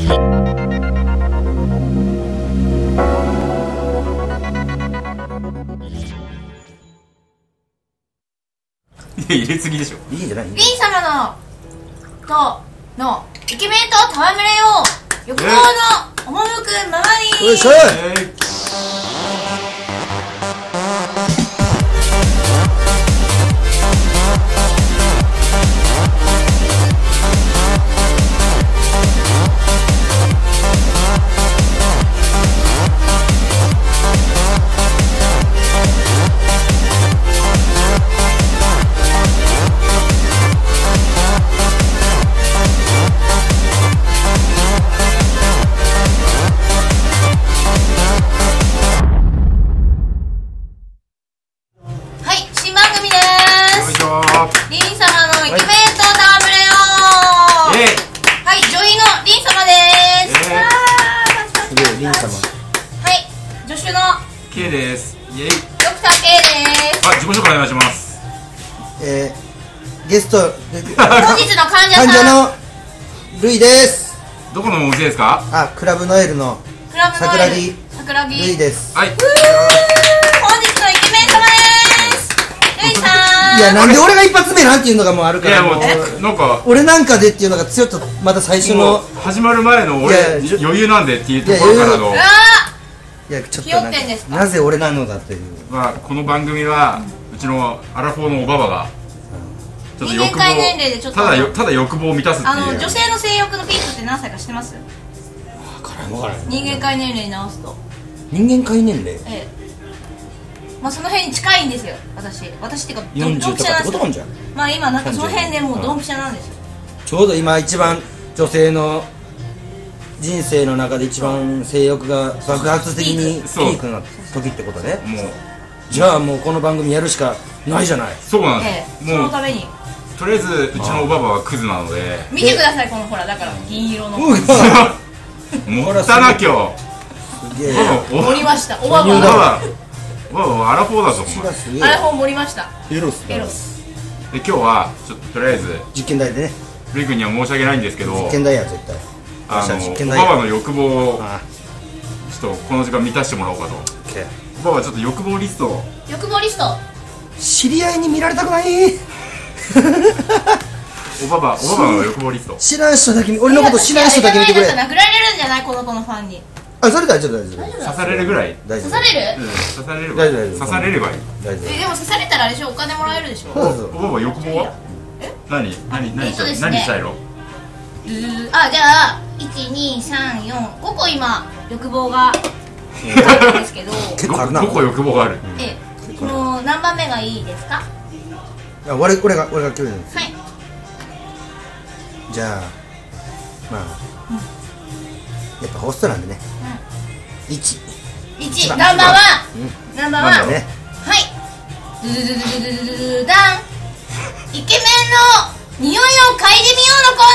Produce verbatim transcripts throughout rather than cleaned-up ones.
いや入れすぎでしょ。 いいんじゃない？ リン様のとのイケメンと戯れよう欲望の赴くままに。 よいしょ。 えーリン様のイケメンと戯れよう。はい、女医のリン様です。 すげえ、リン様。 はい、助手の K です。イエイ。 ドクター K です。 あ、自己紹介お願いします。 えー、ゲスト本日の患者さん、 患者のルイです。 どこのお店ですか？ あ、クラブノエルのクラブノ桜エル木桜木ルイです。 はい。 本日のイケメン様です。ルイさん。 いや、なんで俺が一発目なんていうのがもうあるから、 いやもうもうなんか俺なんかでっていうのが強いと、また最初もうの始まる前の俺いやいや余裕なんでっていうところからのうわいや、ちょっとひよなんかってんですかなぜ俺なのだという。 まあこの番組はうちのアラフォーのおばばがちょっと欲人間界年齢でちょっと望ただよただ欲望を満たすっていうあの女性の性欲のピークって何歳か知ってます？ 分からん分からん。 人間界年齢に直すと、 人間界年齢ええ、まあその辺に近いんですよ。私私っていうかドンよんじゅうとかってことなんじゃん。 まあ今なんかその辺でもうドンピシャなんですよ。 ちょうど今一番女性の人生の中で一番性欲が爆発的にピそうークな時ってことね。 もうじゃあもうこの番組やるしかないじゃない。 そうなんでええ、 す。もうそのためにとりあえずうちのおばばはクズなので見てください、このほらだから銀色のうわもったな今日すげえ。 お盛りました。おばばおばがばおばばアラフォーだぞお血前がすげえ。 あれ本盛りました。 エロスだエロス。 で今日はちょっととりあえず実験台でね。 ルイ君には申し訳ないんですけど実験台や絶対。 あの実験台や。 おばばの欲望をあちょっとこの時間満たしてもらおうかと。 オッケー。 おばばちょっと欲望リストを欲望リスト。 知り合いに見られたくない。 おばばおばばの欲望リスト知らん人だけ見、俺のこと知らん人だけ見てくれ。 殴られるんじゃない、この子のファンに。 あ、それ大丈夫大丈夫刺されるぐらい大丈夫。 刺される？ うん刺されれば大丈夫大丈夫刺されればいい。 大丈え、でも刺されたらあれでしょ、お金もらえるでしょ。 そうそうおばば欲望は何何何したいえっとですね何したいの？ あ、じゃあいち、に、さん、よん、ごこ今欲望があるんですけど結構あるな。 ごこ欲望がある。 ええ、もう何番目がいいですか？ あ、俺俺が俺が決めるんです。 はい。 じゃあまあ、やっぱホストなんでね。いち。 いち、 一番ナンバーワうんン。ナンバーワン。 なんだね。 はい。ドゥドゥドゥドゥドゥドゥドゥドゥダン。イケメンの匂いを嗅いでみようのコー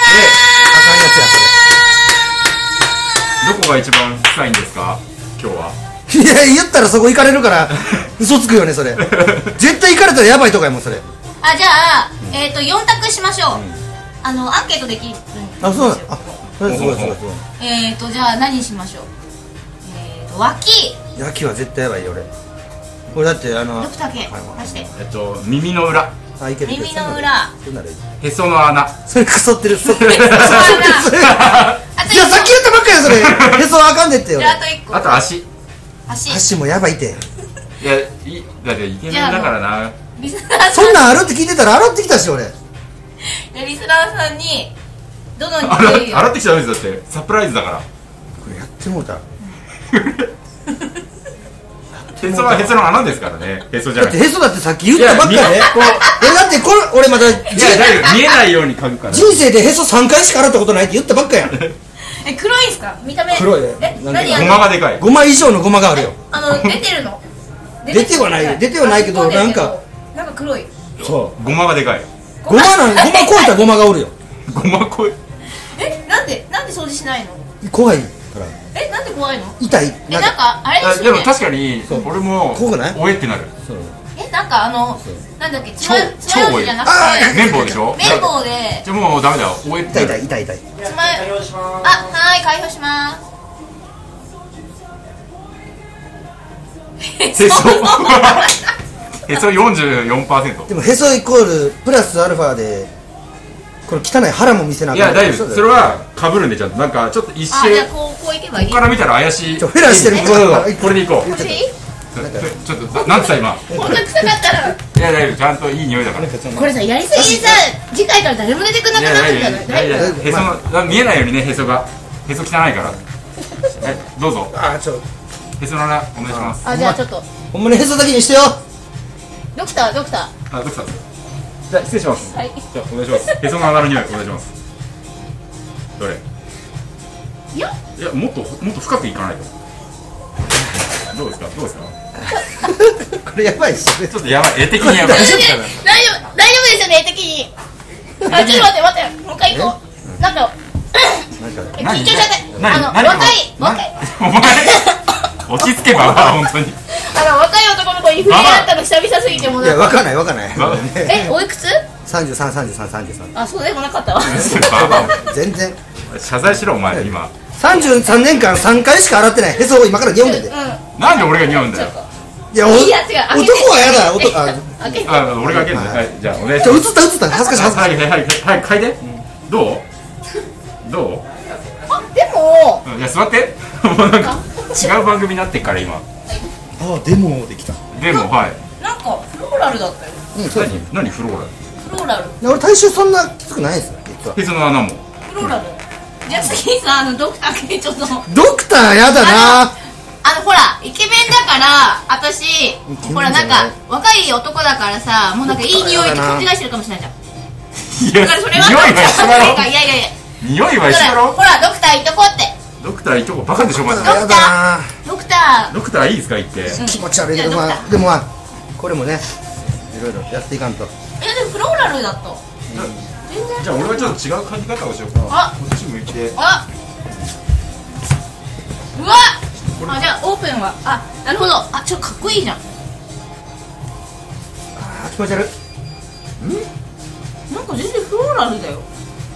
ナー。 あかんやつやどこが一番臭いんですか今日は？ いや、言ったらそこ行かれるから嘘つくよねそれ。絶対行かれたらやばいとかやもんそれ。 あ、じゃあ、えっとよん択しましょう。あのアンケートできるんですよ。 あ、そうなん。あ、それすごいすごいすごい。 えっとじゃあ何しましょう。えっと脇。 焼きは絶対やばいよ俺。俺だってあのドクター K はい出して。 えっと耳の裏、 あ、いけるいける。 耳の裏それならいい。 へその穴、 それくそってる。そってる。いあとや、さっき言ったばっかりよそれ。へそはあかんでってよじ。ゃああといっこ。 あと足。 足。 足もやばいて。 いやいだってイケメンだからな。 リスナーさそんなんあるって聞いてたら洗ってきたし俺。 ん、リスナーさんにどの洗匂いを洗ってきちゃうんですだってサプライズだから。 これやってもうた。 へそはへその穴ですからね。へそじゃだってなくて。 へそだってさっき言ったばっかりで。 いやこう俺だってこれ俺まだいや大丈夫見えないように嗅ぐから。 人生でへそさんかいしか洗ったことないって言ったばっかやん。 え、黒いんすか見た目？ 黒いねえ、 なん何かゴマがでかい。 ごま以上のごまがあるよ。 あの出てるの？ 出てはないよ出てはないけどあ突っ込でるなんかなんか黒い。 そう。 ゴマがでかい。 ごまなんごま超えたごまがおるよ。 ゴマこい。 え、なんでなんで掃除しないの？ 怖いからえ、なんで怖いの？ 痛い。 え、なんかあれであすよね。 でも確かにそう俺も怖くないおえってなる。 そうえ、なんかあのなんだっけ、つま超つまようじじゃなくて綿棒でしょ。 綿棒でじゃあもうダメだよ。終え痛い痛い痛い痛い。 つまよあ、はい、開放しますへそへそ よんじゅうよんパーセント。 でもへそイコールプラスアルファでこれ汚い腹も見せなあいかん。 や大丈夫、それはかぶるんでちゃんとなんかちょっと一あ、 瞬じゃあこう、こういけばいいここから見たら怪しい。 ちょフェラしてるそうそうそうこれでいこう。 これでいいちょっとななんつった今。 こんな臭かったらいや大丈夫、ちゃんといい匂いだから。いこれさ、やりすぎでさ、次回から誰も出てくんなくやなって大丈夫んじゃない？ 大丈夫。へその見えないようにね、へそがへそ汚いから。はい、どうぞ。 あーちょへその穴お願いします。 あ、じゃあちょっとほんまにへそだけにしてよ。 ドクター、ドクターあ、ドクター。じゃあ失礼します。 はいじゃあお願いします。へその穴の匂いお願いします。どれ？ いや、 いやもっともっと深くいかないと。どうですかどうですか。 これやばいっしょ。 ちょっとやばい、絵的にやばい。 大丈夫、大丈夫、大丈夫ですよね、絵的に。あ、ちょっと待って待って、もう一回行こう。なんかなんかえ緊張しちゃって、 何あの何若い若いお前落ち着けば本当に。 あの若い男の子に触れ合ったの久々すぎてもういやなんかわかんないわかんない。 え、おいくつ？ 三十三三十三三十三。 あ、そうでもなかったわ。 ババア全然謝罪しろお前今。 三十三年間三回しか洗ってないへそを今から似合うんだよ。 うなんで俺が似合うんだよ。 いやおいや違う開けて男はやだ男あん。開けて。 あ、俺が開けるんだ。はい、じゃあお願いしじゃあ映っます。 た映った恥ずかしい恥ずかしはいはいはいはい、嗅いで。どう？どあ、でもう？いや座って。もうなんか違う番組になってっから今。 い。あでもできた。 でもはい。 なんかフローラルだったよ。 うんそう。 何何フローラル？ フローラル、 俺体臭そんなきつくないですよ実は。 へその穴も。 フローラル。じゃあ次さ、あのドクターちょっと。 ドクターやだな。 あのほらイケメンだから私ほらなんか若い男だからさ、もうなんかいい匂いって勘違いしてるかもしれないじゃん。 いやだからそれは匂いは一緒だろ。 いやいやいや、 匂いは一緒だろ。 ほらドクター行っとこうって。 ドクターいとこバカでしょマジで。 やだな。 ドクタードクターいいですか言って。 気持ち悪いけどまいやドクタあでもまあこれもねいろいろやっていかんと。 え、でもフローラルだった全然。 じゃあ俺はちょっと違う嗅ぎ方をしようか。 あ、 こっち向いて。 あ、うわっ、あ、じゃあオープンは、あ、なるほど、あ、ちょっとかっこいいじゃん。 あー気持ち悪い。 なんか全然フローラルだよ。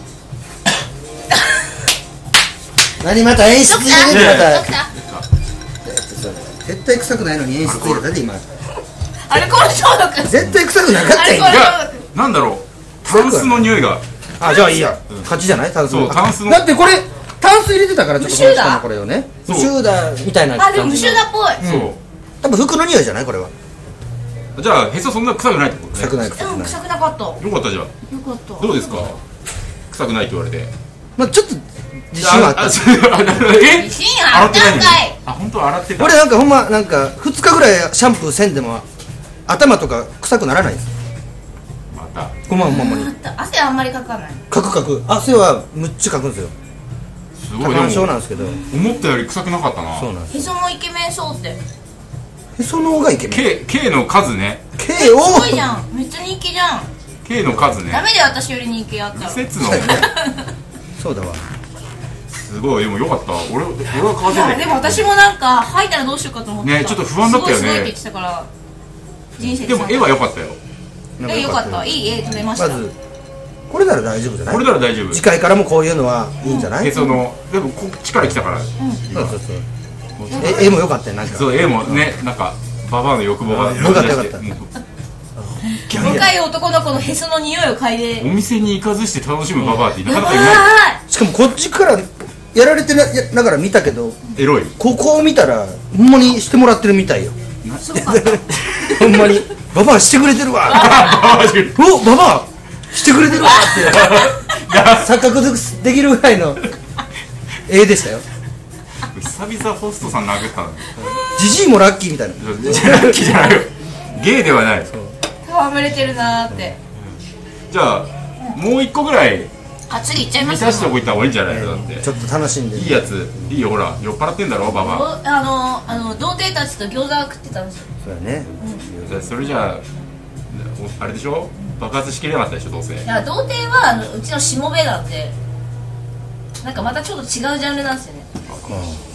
何また演出ドク入れてまたタードクター絶対臭くないのに演出入れたで今。 アルコール消毒。 絶対臭くなかったよアルコールいやなんだろう、タンスの匂いが。 あじゃあいいや勝ちじゃないタンス。 そうタンスのだってこれタンス入れてたからちょっと無臭だこの人のこれをねそう無臭だみたいなあ、でも無臭だっぽい。 そ多分服の匂いじゃないこれは。 う。じゃあへそそんな臭くないってことね。 臭くない臭うん、 くない。 臭くなかった。よよかったじゃん。 かった。 どうですか。臭くないって言われて。 まあちょっと自信はあったあそうあえ自信あったんかい洗ってないのに。あ本当は洗ってた。 俺なんかほんまなんかふつかぐらいシャンプーせんでも頭とか臭くならないです。 また。 ほんまほんまほんまにあった汗あんまりかかない。 かくかく汗はむっちゃかくんですよ。 すごいで多汗症なんもですけど思ったより臭くなかったな。 そうなんです。 へそもイケメンそうって。 へその方がイケメン。 K K の数ね。 K すをごいじゃん。めっちゃ人気じゃん。 K の数ね。 ダメで私より人気あったら。 季節のそうだわ。 すごいでもよかった。俺俺は変わっいてない。 やでも私もなんか吐いたらどうしようかと思ってた。 ねちょっと不安だったよねすごいすごいって言ってたから。人生でも絵は良かったよ。 なんえ、よかった。 よいい絵撮れました。 まずこれなら大丈夫じゃない。 これなら大丈夫。 次回からもこういうのはいいんじゃない。 へそのでもこっちから来たから。 そうそうそう。え絵も良かったよなんか。 そう絵もねなんかババアの欲望がよかったよかったもう若い男の子のへその匂いを嗅いで。 お店に行かずして楽しむババアってなかやばなかいない。 しかもこっちからやられてなやながら見たけどエロい。 ここを見たらほんまにしてもらってるみたいよ。 ーい。そうか。 ほんまにババアしてくれてるわ。おババアしてくれてるわって錯覚できるぐらいの絵でしたよ。 久々ホストさん殴ったの。 ジジイもラッキーみたいな。 じゃラッキーじゃないよ。ゲイではない。 戯れてるなーって。 じゃあもう一個ぐらいあ、次行っちゃいま満すたしておいた方がいいんじゃないのだって。 ちょっと楽しんでいいやついいよほら酔っ払ってんだろババア。 おあのあの童貞たちと餃子食ってたんですよ。 そうやね。 じゃあそれじゃあおあれでしょ爆発しきれなかったでしょどうせ。 いや童貞はあのうちのしもべなんで、なんかまたちょっと違うジャンルなんですよね。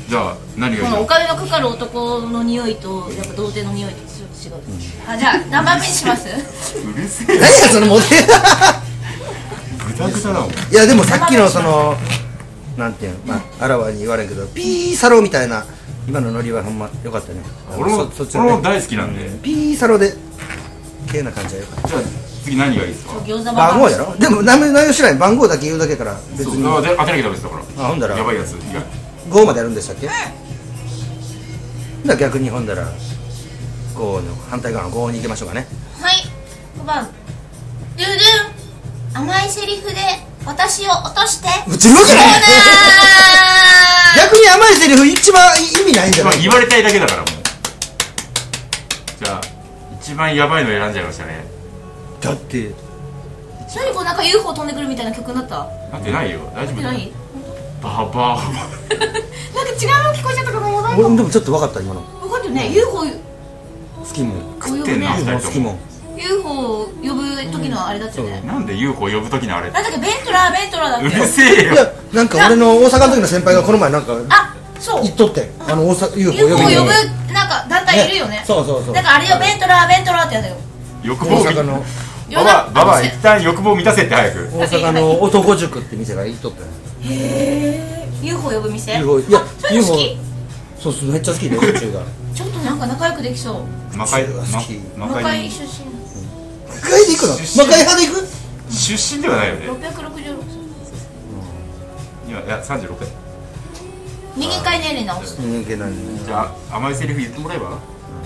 じゃあ何がいいの？ このお金のかかる男の匂いとやっぱ童貞の匂いとちょっと違う、あ、じゃあ何番目にします？ うるせえ。 何やそのモテぐたぐただもん。 いやでもさっきのそのなんていうの、まああらわに言われんけどピーサロみたいな今のノリはほんま良かったね。 俺もそそっちのね俺も大好きなんで。 ピーサロで綺麗な感じは良かった。 じゃあ次何がいいですか？ 餃子番号やろ。でも名前内容しない、番号だけ言うだけから別そうにあで当てなきゃダメですだから。 あ、ほんだらやばいやつ以外。 ごまでやるんでしたっけ？だから逆にほんだらごの反対側のごに行きましょうかね。 はい、ごばんドゥドゥン、甘いセリフで私を落としてうちのじゃないそうだ逆に甘いセリフ一番意味ないんじゃない？ 言われたいだけだからもう。じゃあ一番やばいの選んじゃいましたね。 だって何こうなんか ユーフォー 飛んでくるみたいな曲になった？ なってないよ。大丈夫だよ。 何？ バーバー。 なんか違うの聞こえちゃったからやばいの。 俺でもちょっと分かった今の。 分かってるね、 ユーフォー好きもん食ってんな呼ぶね二人とも。 好きもん。 ユーフォー 呼ぶ時のあれだったよね。 なんで ユーフォー 呼ぶときのあれ。 なんだっけ、ベントラーベントラーだっうけ。 るせえよ。 いやなんか俺の大阪の時の先輩がこの前なんかあ、そう言っとってあの大阪 ユーフォーユーフォー 呼呼びにぶなんか団体いるよね。 そうそうそうだからあれよ、ベントラーベントラーってやつよ。 欲望大阪のババババ一旦欲望満たせって早く。 大阪の男塾って店が言っとったよ。 へー、ユーフォー 呼ぶ店。 ユーフォー いやそういうの好き。 ユーフォー そうそうめっちゃ好きで途中がちょっとなんか仲良くできそう。 魔界好き魔魔界界出身。 魔界で行くの？ 出身魔界派で行く？ 出身ではないよね。 ろっぴゃくろくじゅうろく。 今いやさんじゅうろくや。 右回年齢直す。 人間なんじゃあ甘いセリフ言ってもらえば。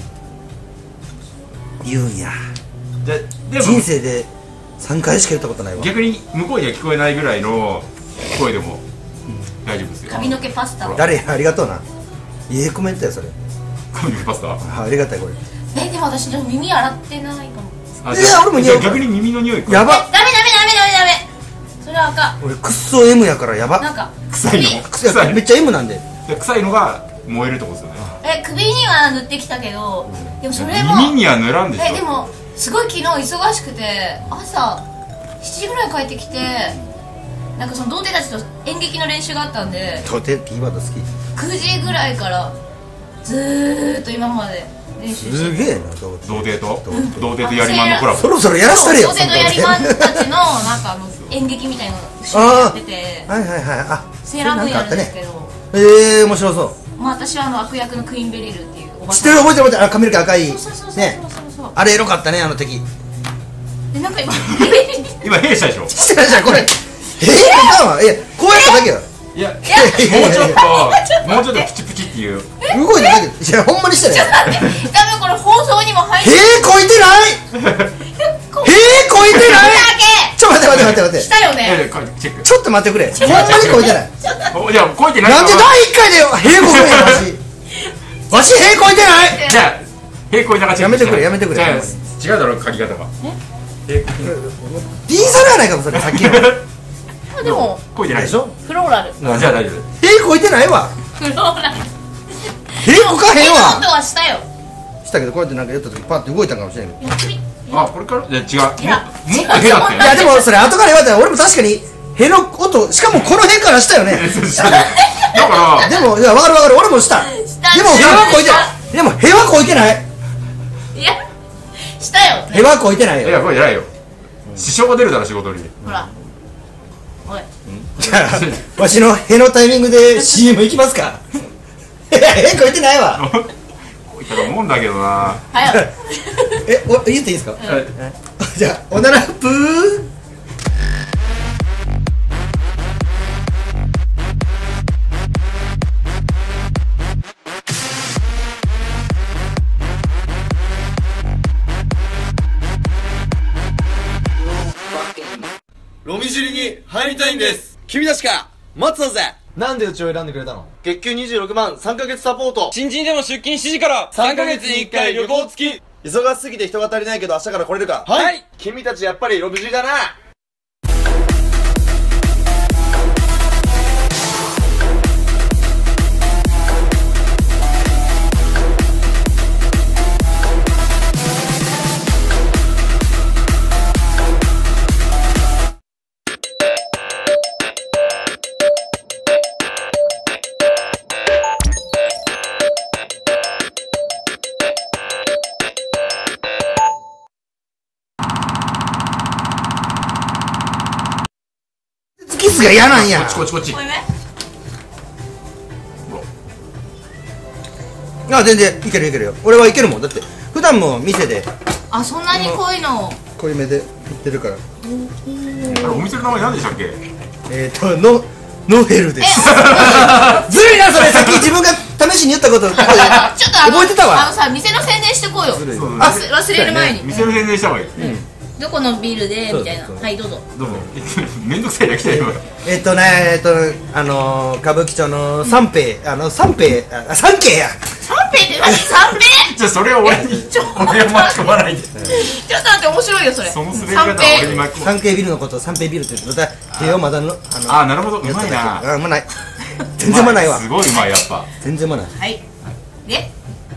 言うんや。 じゃでも人生でさんかいしか言ったことないわ。 逆に向こうには聞こえないぐらいの声でも大丈夫ですよ。 髪の毛パスタ。 誰やありがとうな。いいコメントやそれ。 髪の毛パスタ。 あありがたいこれ。 え、でも私でも耳洗ってないかも。 あいや俺も匂うじゃあ逆に耳の匂いか。 やばえ、ダメダメダメダメダメ。それはあかん。 俺クッソ M やからやば。 なんか臭いの。 首くすいやめっちゃ M なんで。 で臭いのが燃えるってことですよね。 え、首には塗ってきたけど、でもそれも耳には塗らんでしょ。 え、でもすごい昨日忙しくて朝しちじぐらい帰ってきて、なんかその童貞たちと演劇の練習があったんでとてキーワード好き。 くじぐらいからずーっと今まで練習してすげえな童童貞と童貞とやりまんのコラボ。 そろそろやらしたれよ。 童貞とやりまんたちのなんかあの演劇みたいなの一緒にやってて、 はいはいはい。あセーラームーンやるんですけど、 ええ面白そう。 まあ私はあの悪役のクイーンベリルっていうおば知ってさん。 る覚えてる覚えてる。あ髪の毛赤いそうそうそうそうね。 そうそうあれエロかったねあの敵。 でなんか今今弊社でしょ。 してないじゃんこれ。ええかんわ。いやこうやっただけよ。 いやいやいやいやもうちょっともうちょっとプチプチっていう。 動いてだけど。いやほんまにしてない。 待って多分これ放送にも入ってへえこいてない。 こへえこいてない。 だちょ待って待って待って待って。 けしたよいやいね。 やこれチェック。 ちょっと待ってくれ。ほんまにこいてない。 おいやこいてない。 なんで第一回でへえこいてないわし。わしへえこいてない。 じゃあ平行いながチェックして。 やめてくれやめてくれじゃあ違うだろ書き方が。え D サルやないかもそれさっきの。 あでもこいてないでしょ。 フローラルあじゃあ大丈夫。 へえこいてないわ。 フローラルへえこかへん手のわ音。はしたよ。 したけどこうやってなんかやった時パッて動いたんかもしれんけど。 やってみ。 あこれからいや違う。もいやもっと変だって。 いやでもそれ後から言われたら俺も確かにへの音しかもこの辺からしたよね。 だからでもいや分かる分かる俺もした。 したでもへはこいてない。でもへはこいてない。 いやしたよ。 へはこいてないいよ。 やこれじゃないよ。支障が出るだろ仕事に。 ほら。おい。 じゃあわしのへのタイミングで シーエム 行きますか。いやへこいてないわ。 こいたと思うんだけどな。 早く。 えお言っていいですか。 はいじゃあおならプー。 ロミジュリに入りたいんです。 君たちか待つぞぜ。 なんでうちを選んでくれたの？ 月給にじゅうろくまんさんかげつサポート。 新人でも出勤しちじからさんかげつにいっかい旅行付き。 忙しすぎて人が足りないけど明日から来れるか？ はい。 君たちやっぱりロミジュリだな。 スが嫌なんや。 こっちこっちこっち。 濃いめ。 あ、全然いけるいけるよ。俺はいけるもん。だって普段も店であ、そんなに濃いの。 濃いめで売ってるから。 あれお店の名前何でしたっけ？ えっとノノヘルでえ、 す。 あずるいなそれ。さっき自分が試しに言ったこと覚ちょっとあのえてたわ。 あのさ、店の宣伝してこうよ。 ずるいそうわ。 忘忘れる前に。 店の宣伝した方がいい。 どこのビルでみたいな。 そうそうはい、どうぞ。 どうぞ。めんどくさいだけだよ。 えっとね、えっとあの歌舞伎町の三平、あの三平、あ三景や。 三平って何？三平？ じゃあそれは俺に俺は巻き込まないで。 ちょっと待って、面白いよそれ。 その滑り方は俺に巻き込まない。 三景ビルのことを三平ビルって言ってた。手をまだのあのあー、なるほど。うまいな。 あ、うまない。全然うまないわ。 すごいうまいやっぱ。 全然うまない。 はい。で、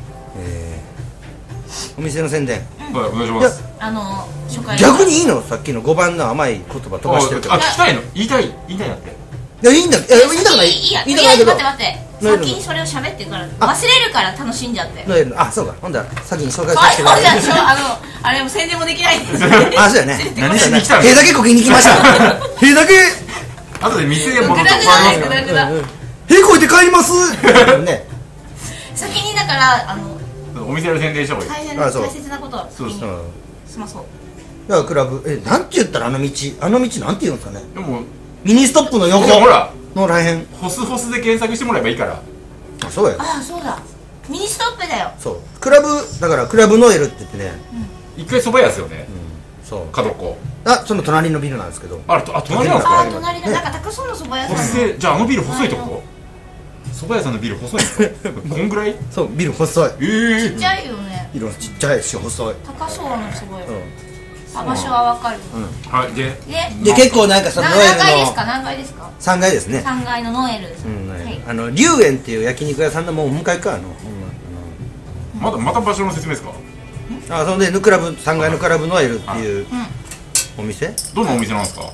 お店の宣伝。 はい、お願いしいやます。 あの初回。 逆にいいの？さっきの五番の甘い言葉飛ばしてるけど。 あ、 い聞きたいの？言いたい言いたいなって。 やいいんだ。いや言いたくない。 いいや。 言いたくないけど。 待って待って。 ノエルの先にそれを喋ってからあ忘れるから楽しんじゃって。 ノエルのあ、そうか。ほんだら先に紹介はい、 させてくれそうじゃんしょ。あのあれも宣伝もできないんです。 あ、そうやね。 何しに来たの？ 塀だけこきに来ました。塀だけ。 後で店へ戻ってグダグダねグダグダ。 塀こいて帰ります。ね。 先にだからあのお店の宣伝した方がいい。 大変あそう大切なことを先にうん。 済まそう。 だからクラブえなんて言ったらあの道あの道なんて言うんですかね。 でもミニストップの横ほらのらへん。 ホスホスで検索してもらえばいいから。 あ、そうや。 ああ、そうだ。ミニストップだよ。 そう。クラブだからクラブノエルって言ってね。 一回蕎麦屋ですよね。 そう。 角っこ。 あ、その隣のビルなんですけど。 あれとあ隣なんですああ、 か？ 隣だ。なんか高そうな蕎麦屋さん。 細い。じゃああのビル細いってこと？蕎麦屋さんのビル細いんですか？こんぐらい？ そう、ビル細い。 ええ。 ちっちゃいよね。 色ちっちゃいし細い。 高そうな蕎麦屋。 うあ、場所はわかる。 はいで。 で、 ん。で結構なんかそのなノエル何階ですか？ の何階ですか？ さんがいですね。 三階のノエルです。 うんはい。 ね。あの龍園っていう焼肉屋さんのもう向かいかあの。 まだまた場所の説明ですか？ あ、そんでクラブさんがいのクラブノエルっていううん。 お店。 どんなお店なんですか？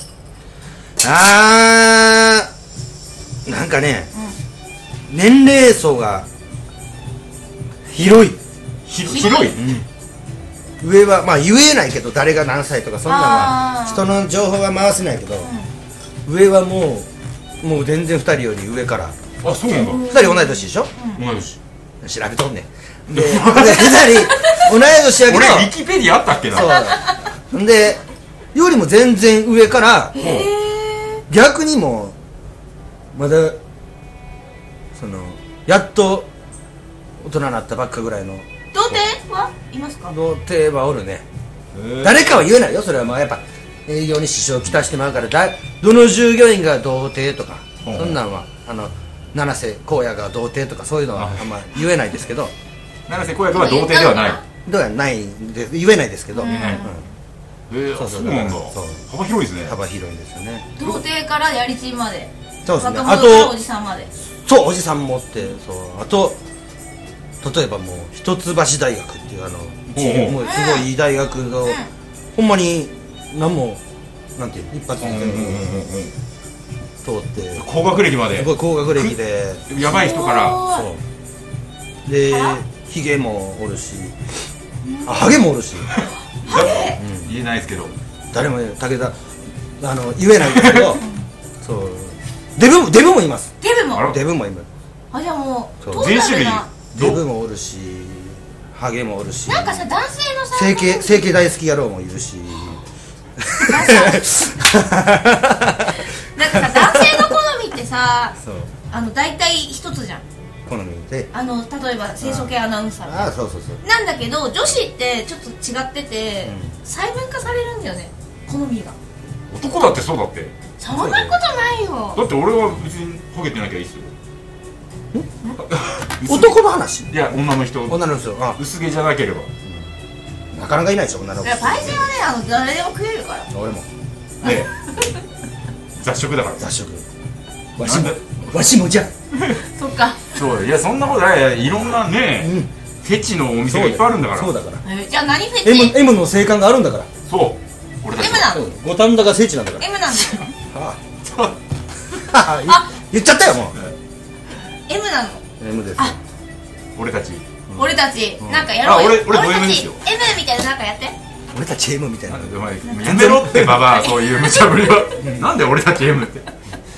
あーなんかね、年齢層が広い。 ひ広い。 上はまあ言えないけど誰が何歳とかそんなのはあー人の情報は回せないけど、上はもうもう全然ふたりより上からあ、そうなんだ。 ふたり同い年でしょ。 同い年。 調べとんねん。でふたり同い年やけど俺ウィキペディアあったっけな。 そうでよりも全然上から逆にもうまだそのやっと大人になったばっかぐらいの童貞はいますか？ 童貞はおるね。 へー誰かは言えないよ。それはまあやっぱ営業に支障をきたしてまうからだどの従業員が童貞とかうんそんなんはあの七瀬荒野が童貞とかそういうのはあんま言えないですけど七瀬小役は童貞ではない。 どうやないで言えないですけど、 うんうんえー、 そうそうそうなんだそう。 幅広いですね。 幅広いんですよね。 童貞からやりちんまで。 そうですね。 若あ者からおとじさんまで。 そうおじさんもおってそうあと例えばもう一橋大学っていうあの一ほうほうもうすごいいい大学の、ほんまに何もなんていう一発でうんうんうんうんうん。 通って高学歴まですごい高学歴でやばい人から。 そうでヒゲもおるしあハゲもおるし言えないですけど。 誰もね武田あの言えないですけどそうデブもデブもいます。 デブも。 あらデブもいます。 あ、じゃあもうそうトータルな。 全種類デブもおるしハゲもおるしなんかさ、男性のさ、 整形整形大好き野郎もいるしなんかさ、男性の好みってさ、 そうあの大体一つじゃん。 好みであの例えば清楚系アナウンサーみたいなああそうそうそうなんだけど、女子ってちょっと違ってて、細分化されるんだよね、好みが。 男だってそうだって。 そんなことないよ。 だって俺は別にハゲてなきゃいいっすよ。 男の話いや、女の人。 女の人あ薄毛じゃなければ。 なかなかいないでしょ女の子いや、パイセンはね、あの誰でも食えるから。 俺もね雑食だから。 雑食わしもわしもじゃそっか。 そういや、そんなことない。いろんなね、フェチのお店がいっぱいあるんだから。 そうだからえーじゃあ何フェチ？ M, M の性感があるんだからそう俺たち M なの？ 五反田が聖地なんだから M なんですよ。 あああ言っちゃったよもう M なの。 M ですあ俺たち俺たちなんかやろうよ。 あ俺俺ド M たちですよ M みたいななんかやって。 俺たち M みたいなお前やめろってババアそういう無茶ぶりはなんで俺たち M って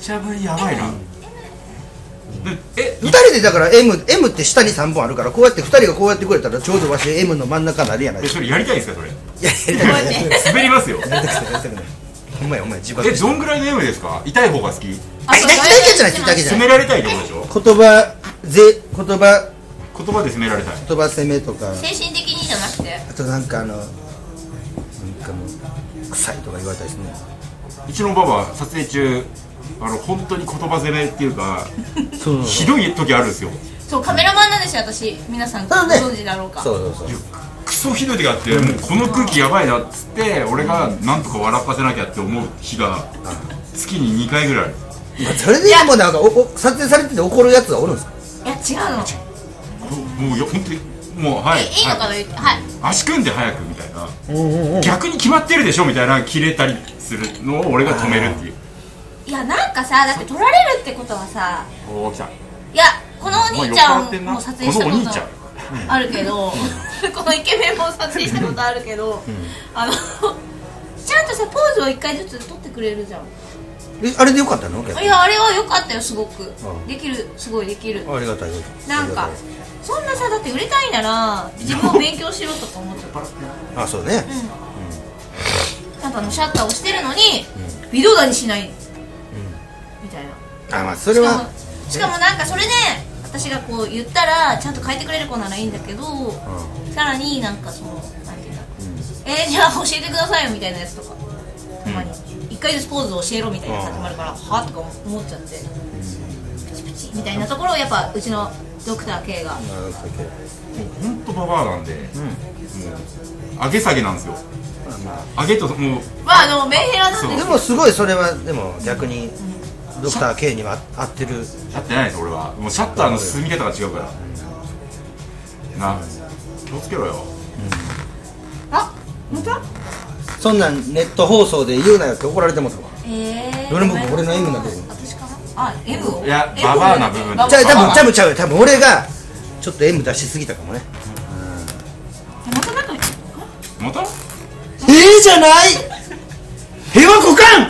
茶ぶりやばいな。え、 ふたりでだから M, M って下にさんぼんあるから、こうやってふたりがこうやってくれたらちょうどわし M の真ん中になるやないえ、 ですか。 それやりたいんですかそれ。 いややりたくないやり滑りますよ。 たくないやりたくないほんまやほんまや自爆え、どんぐらいの M ですか？痛い方が好き？ あ、痛い痛いじゃない痛いじゃない攻められたいってことでしょ？ 言葉ぜ言葉言葉で攻められたい。 言葉攻めとか、 精神的にじゃなくてあとなんかあのなんかもう臭いとか言われたりするね。 うちのババ撮影中、あの本当に言葉攻めっていうかそうひどい時あるんですよ。 そうカメラマンなんですよ私。皆さんごそうね存知だろうか。 そうそうそうクソひどい時があって、もうこの空気やばいなっつって俺がなんとか笑かせなきゃって思う日が月ににかいぐらいある。 まあそれでもうなんかおお撮影されてて怒るやつはおるんですか？ いや違うの。 もうよ本当にもうはいえいいのかな言って。はい。 足組んで早くみたいな、 うんうんうん逆に決まってるでしょみたいな切れたりするのを俺が止めるっていう。 いやなんかさだって撮られるってことはさ、 おお来た。 いやこのお兄ちゃんお前酔っ払ってんなも撮影したここのお兄ちゃんとあるけど、このイケメンも撮影したことあるけど、あのちゃんとさポーズを一回ずつ撮ってくれるじゃん。 えあれでよかったの？逆にいやあれは良かったよすごく。 うんできるすごいできる。 ありがたいよ。 なんかそんなさだって売れたいなら自分を勉強しろとか思っちゃった。 あそうね。 ちゃんとあのシャッターを押してるのに微動だにしないみたいな。 あまあそれはしかもしかもなんかそれで私がこう言ったらちゃんと変えてくれる子ならいいんだけど、さらになんかそのなんていうんだ、えー、じゃあ教えてくださいよみたいなやつとかたまに一回ずつポーズを教えろみたいな感じもあるから、はとか思っちゃってピチピチみたいなところをやっぱうちのドクター K があそうけ本当ババアなんで、もう上げ下げなんですよ。 まあ上げともうまああのメンヘラなんででもすごいそれはでも逆にドクター K には合ってる。 やってないです俺は。もうシャッターの進み方が違うからな。気をつけろよ。 あ本当？ そんなんネット放送で言うなよって怒られてますわ。 えー、 どれも俺の M なんだけど。 私かなあ M をいや M ババアな部分ババアじゃあ多分多分ちゃうよ多分俺がちょっと M 出しすぎたかもね。 またなんかまたええじゃない平和股間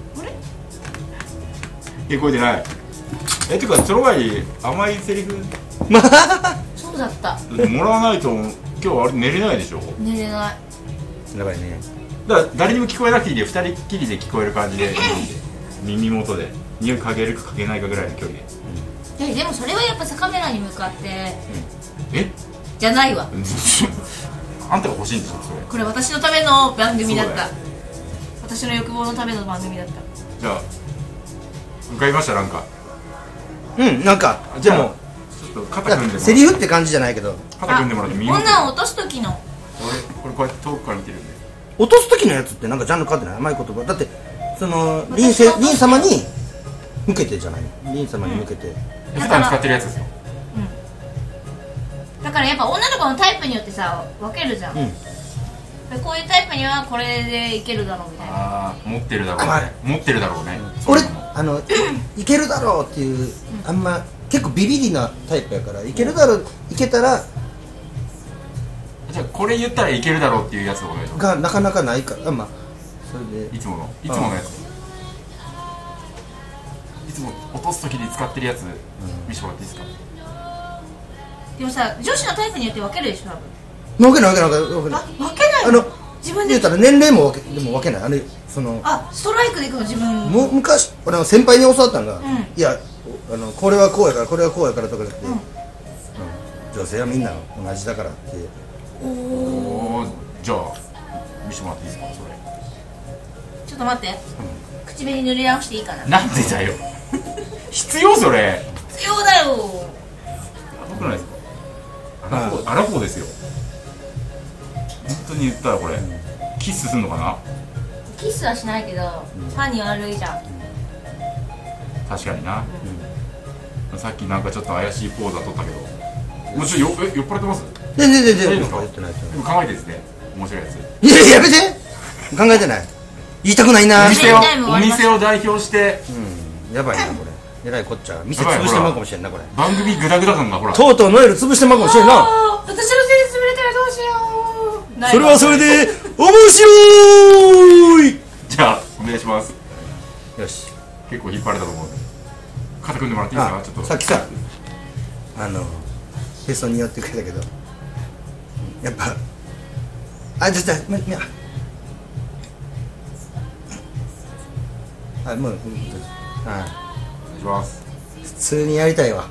聞こえてない。えてかその前に甘いセリフまあそうだった。 もらわないと今日あれ寝れないでしょ。 寝れない。 やばいね。 だから誰にも聞こえなくていいでふたりっきりで聞こえる感じで耳元で匂い嗅げるか嗅げないかぐらいの距離で。 いやでもそれはやっぱさカメラに向かってえじゃないわ。 あんたが欲しいんでしょそれ。 これ私のための番組だったそうだよ。 私の欲望のための番組だった。 じゃあ向かいましたなんか。 うんなんかじゃあでもちょっと肩組んでもらってセリフって感じじゃないけど肩組んでもらって耳元で女を落とす時の俺これこうやって遠くから見てるんで。 落とす時のやつってなんかジャンル変わってない甘い言葉だってそのリンせリン様に向けてじゃないのリン様に向けて、 普段使ってるやつですよ。 だからやっぱ女の子のタイプによってさ分けるじゃん、 うんでこういうタイプにはこれでいけるだろうみたいな。 ああ持ってるだろうあね。持ってるだろうね。 俺そういうのあのいけるだろうっていうあんま結構ビビリなタイプやからいけるだろういけたらじゃあこれ言ったらいけるだろうっていうやつをお願いしまがなかなかないからまあそれです。いつものいつものやつ。いつも落とす時に使ってるやつ見せてもらっていいですか。 でもさ女子のタイプによって分けるでしょ多分。 分けない分けない分けないあ分けないあの自分で言うたら年齢も分けでも分けないあれそのあストライクでいくの自分。 も昔俺の先輩に教わったのが、 んいやあのこれはこうやからこれはこうやからとかじゃなくて、 うんうん女性はみんな同じだからっておおおーじゃあ見せてもらっていいですかそれ。 ちょっと待って、口紅塗り直していいかな。 なんでだよ必要それ。 必要だよ。 やばくないですか。アラフォーアラフォーですよ本当に言ったらこれキスすんのかな。 キスはしないけど、ファンに悪いじゃん。 確かにな、さっきなんかちょっと怪しいポーズは取ったけどもうちょっとよえ酔っ払ってます。 全然全然大丈夫ですか言ってない言ってでも考えてですね面白いやつ。 ないいやいややめて考えてない言いたくないなお店をタイム終わおりました店を代表してうんやばいなこれえらいこっちゃ店潰してまうかもしれんなこれ番組グダグダ感がほらとうとうノエル潰してまうかもしれんなあー私のせいで潰れたらどうしよう。ないそれはそれで。 で面白いじゃあお願いします。 よし結構引っ張れたと思うんで肩組んでもらっていいですか。ちょっとさっきさあのへそに寄ってくれたけどやっぱあじゃじゃままあもううんあお願いします。 普通にやりたいわ。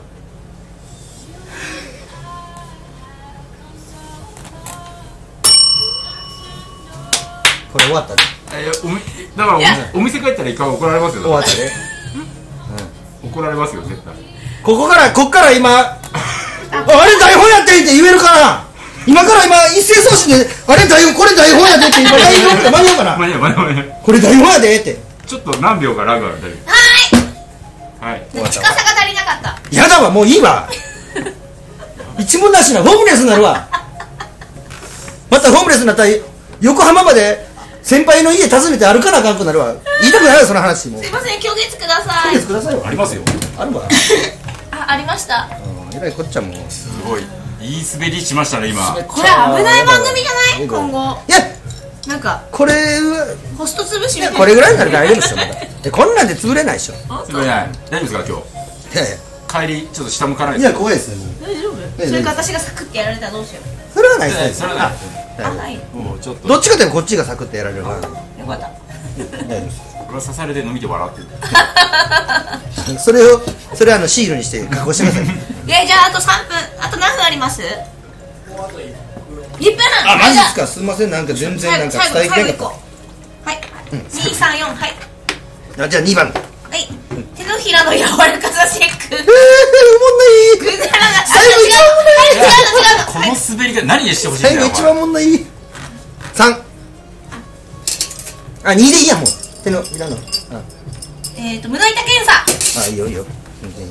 これ終わったね。 えおみだからお店お店帰ったら一回怒られますよ。 終わったね。 怒られますよ絶対。 ここからこっから今あれ台本やってって言えるかな。今から今一斉送信であれ台本これ台本やでって今台本って間に合うかな。 間に合う間に合う間に合う。 これ台本やでってちょっと何秒かラグあるんだけど。 ははい。 ーい近さが足りなかったやだわもういいわ一文なしなホームレスになるわ。またホームレスになったら横浜まで先輩の家訪ねて歩かなあかんくなるわ。言いたくないよその話。もうすいません今月ください今月くださいよ。 ありますよ。 あるわあありましたうんえらいこっちゃもうすごいいい滑りしましたね今。 これ危ない番組じゃない今後いやなんかこれはホスト潰しみたいなこれぐらいになるから大丈夫ですよまだえこんなんで潰れないでしょ。 本当すごいない。大丈夫ですか今いやいや日。帰りちょっと下向かないいですか。 や怖いですよ大丈夫それか私がサクッてやられたらどうしようそれはないですね。 それはない。 あないよもうちょっと。 どっちかというとこっちがサクッとやられるからかった大丈夫です俺は刺されて飲みて笑ってる。 それをそれあのシールにして加工してくださいえじゃああとさんぷんあと何分ありますいっぷんあマジですか。すみませんなんか全然なんか最後最後い伝えきれなかっこうはいにさんよんはいた。あじゃあにばんはいはい手のひらの柔らかさチェックえーおもんないぐだらが最後一番おもんない違うの違うのこの滑りが何でしてほしいん最後だよ。 一番おもんないさんあにでいいやもう手のひらのあえっと胸板検査あいいよいいよ全然いい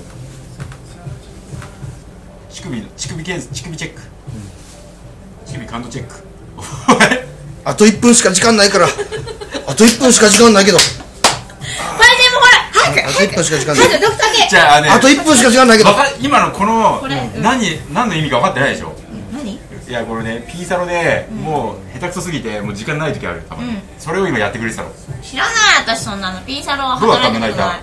乳首の乳首検査乳首チェック。乳首感度チェック。 あといっぷんしか時間ないからあといっぷんしか時間ないけどこれでもほら早くあといっぷんしか時間ない早くドクターじゃあね。 あといっぷんしか時間ないけどわか今のこのこれうん何何の意味か分かってないでしょ。 何いやこれねピーサロでもう下手くそすぎてもう時間ない時ある多分、 うんそれを今やってくれてたの。 知らない私そんなのピーサロはどうだった働いたことない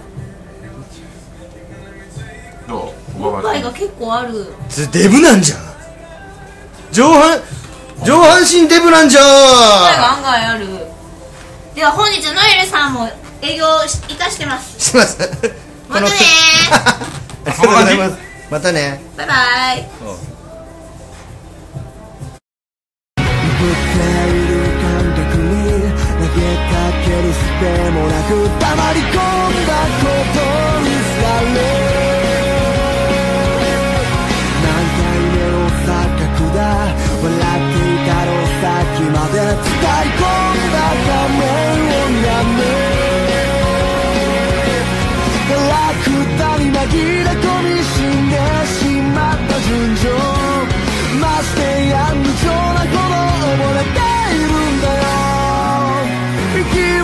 どうおっぱいが結構あるデブなんじゃん上半上半身デブなんじゃおっぱいんが案外あるでは本日ノエルさんも営業いたしてますしますまたねありがとうございますまたねバイバイぶっている感覚に投げかけるすべもなく黙り込んだことにされ何回目の錯覚だ笑っていたのさっきまで伝え込んだ画面をやめガラクタに紛れ込み死んでしまった純情ましてや無情なほど溺れているんだよ息もせずに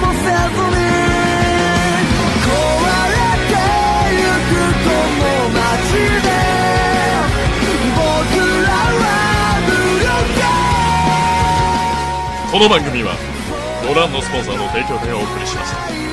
壊れてゆくこの街で僕らは無力この番組はご覧のスポンサーの提供でお送りしました。